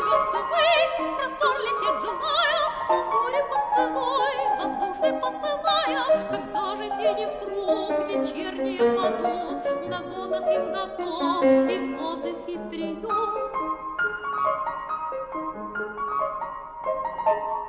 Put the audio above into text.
рвется ввысь, простор летит желая, лазури поцелуй, воздушный посылая, когда же тени вкруг вечерние падут, в газонах им готов и отдых, и приют.